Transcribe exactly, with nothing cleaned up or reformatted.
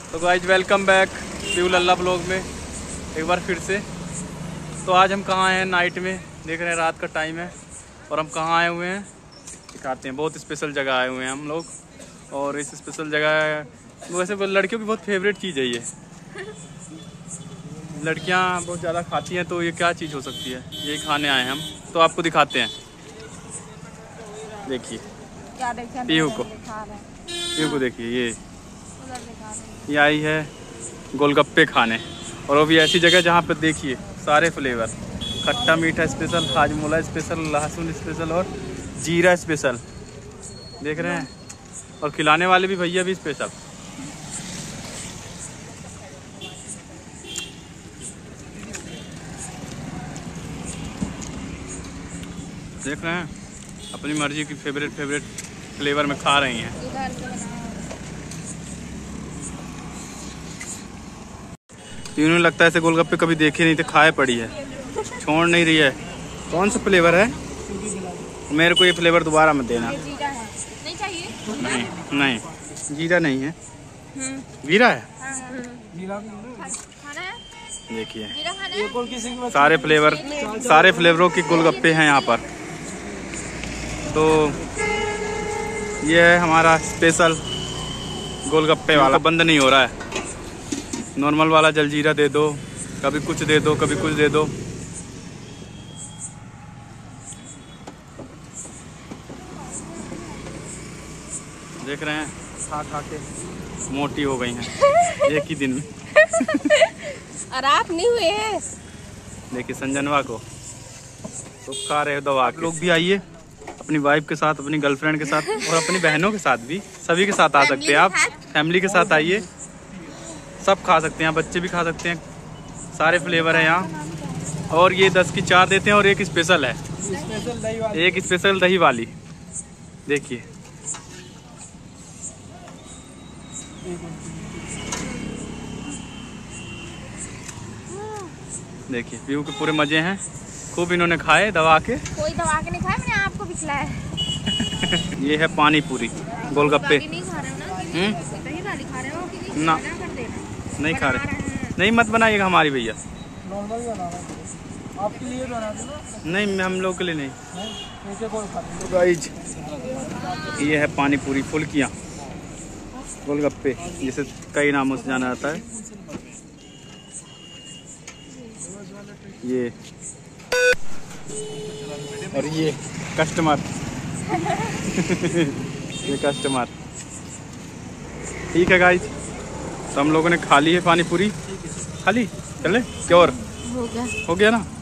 तो guys welcome back फ्यूल अल्लाह ब्लॉग में एक बार फिर से। तो आज हम कहाँ हैं? नाइट में देख रहे हैं, रात का टाइम है और हम कहाँ आए हुए हैं दिखाते हैं। बहुत स्पेशल जगह आए हुए हैं हम लोग। और इस स्पेशल जगह वैसे लड़कियों की बहुत फेवरेट चीज़ है ये। लड़कियाँ बहुत ज़्यादा खाती हैं, तो ये क्या चीज़ हो सकती है? यही खाने आए हैं हम, तो आपको दिखाते हैं। देखिए पीहू को, पीहू को देखिए, ये ये आई है गोलगप्पे खाने, और वो भी ऐसी जगह जहाँ पर देखिए सारे फ्लेवर, खट्टा मीठा स्पेशल, हाजमोला स्पेशल, लहसुन स्पेशल और जीरा स्पेशल देख रहे हैं। और खिलाने वाले भी भैया भी स्पेशल। देख रहे हैं, अपनी मर्जी की फेवरेट फेवरेट फ्लेवर में खा रही हैं। इन्होंने लगता है ऐसे गोलगप्पे कभी देखे नहीं थे, खाए पड़ी है, छोड़ नहीं रही है। कौन सा फ्लेवर है? मेरे को ये फ्लेवर दोबारा मत देना। जीरा है। नहीं चाहिए? नहीं नहीं, जीरा नहीं है, जीरा है। देखिए सारे फ्लेवर, सारे फ्लेवरों के गोलगप्पे हैं यहाँ पर। तो ये है हमारा स्पेशल गोलगप्पे वाला। बंद नहीं हो रहा है। नॉर्मल वाला जलजीरा दे दो, कभी कुछ दे दो, कभी कुछ दे दो। देख रहे हैं, खा खा के मोटी हो गई हैं एक ही दिन में। और आप नहीं हुए हैं? देखिए संजनवा को तो खा रहे हो दवा। आप लोग भी आइए अपनी वाइफ के साथ, अपनी गर्लफ्रेंड के साथ और अपनी बहनों के साथ भी, सभी के साथ आ सकते हैं आप। फैमिली के साथ आइए, सब खा सकते हैं, बच्चे भी खा सकते हैं। सारे फ्लेवर हैं यहाँ। और ये दस की चार देते हैं और एक स्पेशल है, एक स्पेशल दही वाली। देखिए देखिए पीहू के पूरे मजे हैं, खूब इन्होंने खाए दबा के। कोई दबा के नहीं खाया, मैंने आपको भी खिलाया। ये है पानी पूरी गोलगप्पे। नहीं खा रहे हो ना? दही वाली खा रहे हो कि ना, कर देना? नहीं खा रहे। नहीं मत बनाइएगा हमारी भैया, नॉर्मल बना रहा आपके लिए बना दो। नहीं हम लोग के लिए नहीं। तो गाइज ये है पानी पूरी, फुल्कियाँ, गोलगप्पे, जिसे कई नामों से जाना जाता है। ये और ये कस्टमर ये कस्टमर। ठीक है गाइज, तो हम लोगों ने खा ली है पानी पूरी। खा ली, चले क्या और? हो गया, हो गया ना।